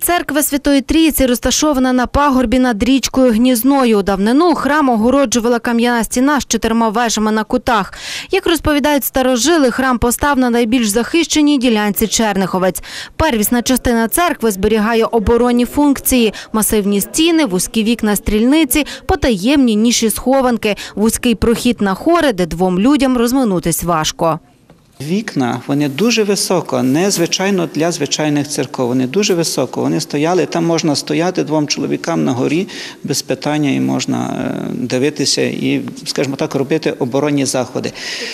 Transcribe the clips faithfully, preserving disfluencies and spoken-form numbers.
Церква Святої Трійці розташована на пагорбі над річкою Гнізною. У давнину храм огороджувала кам'яна стіна з чотирма вежами на кутах. Як розповідають старожили, храм постав на найбільш захищеній ділянці Черниховець. Первісна частина церкви зберігає оборонні функції – масивні стіни, вузькі вікна-стрільниці, потаємні ніші-схованки, вузький прохід на хори, де двом людям розминутись важко. Вікна, вони дуже високо, не звичайно для звичайних церков, вони дуже високо. Вони стояли, там можна стояти двом чоловікам на горі без питання і можна дивитися і, скажімо так, робити оборонні заходи.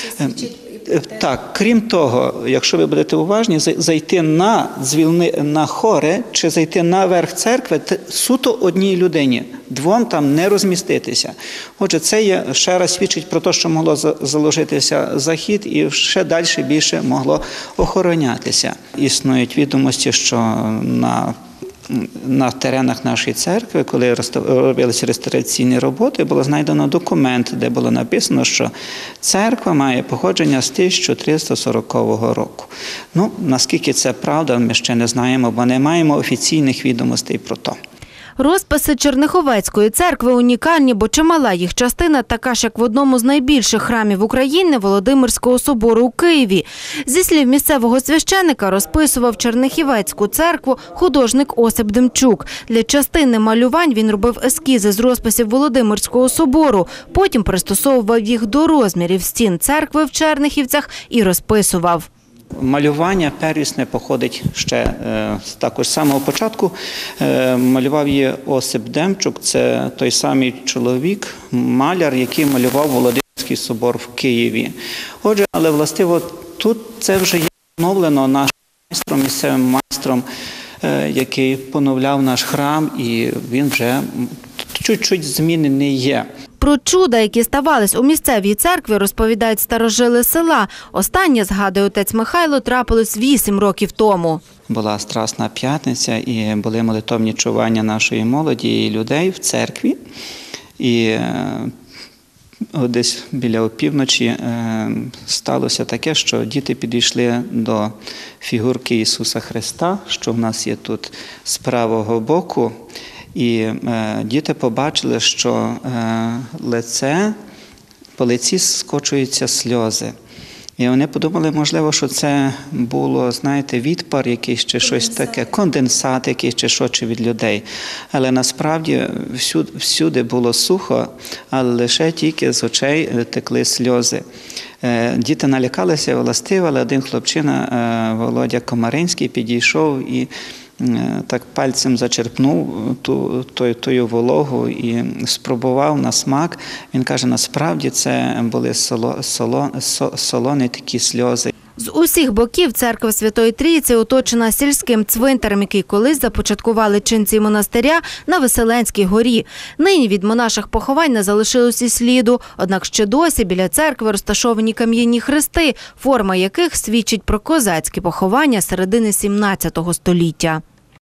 Так, крім того, якщо ви будете уважні, зайти на дзвілни, на хори чи зайти на верх церкви суто одній людині. Двом там не розміститися. Отже, це є, ще раз свідчить про те, що могло заложитися захід і ще далі більше могло охоронятися. Існують відомості, що на На теренах нашої церкви, коли робилися реставраційні роботи, було знайдено документ, де було написано, що церква має походження з тисяча триста сорокового року. Ну, наскільки це правда, ми ще не знаємо, бо не маємо офіційних відомостей про то. Розписи Черниховецької церкви унікальні, бо чимала їх частина така ж, як в одному з найбільших храмів України – Володимирського собору у Києві. Зі слів місцевого священика, розписував Чернихівецьку церкву художник Осип Демчук. Для частини малювань він робив ескізи з розписів Володимирського собору, потім пристосовував їх до розмірів стін церкви в Чернихівцях і розписував. Малювання первісне походить ще е, також з самого початку. Е, малював її Осип Демчук, це той самий чоловік, маляр, який малював Володимирський собор в Києві. Отже, але властиво тут це вже є поновлено нашим майстром, місцевим майстром, е, який поновляв наш храм, і він вже чуть-чуть змінений є. Про чуда, які ставались у місцевій церкві, розповідають старожили села. Останнє, згадує отець Михайло, трапилось вісім років тому. Була Страсна п'ятниця і були молитовні чування нашої молоді і людей в церкві. І десь біля опівночі сталося таке, що діти підійшли до фігурки Ісуса Христа, що в нас є тут з правого боку. І е, діти побачили, що е, лице, по лиці скочуються сльози. І вони подумали, можливо, що це було, знаєте, відпар якийсь чи щось таке, конденсат якийсь чи що, чи від людей. Але насправді всюди, всюди було сухо, але лише тільки з очей текли сльози. Е, діти налякалися властиво, але один хлопчина, е, Володя Комаринський, підійшов і так пальцем зачерпнув ту, ту, ту вологу і спробував на смак. Він каже, насправді це були соло, соло, солоні такі сльози. З усіх боків церква Святої Трійці оточена сільським цвинтарем, який колись започаткували ченці монастиря на Веселенській горі. Нині від монаших поховань не залишилось і сліду, однак ще досі біля церкви розташовані кам'яні хрести, форма яких свідчить про козацькі поховання середини сімнадцятого століття.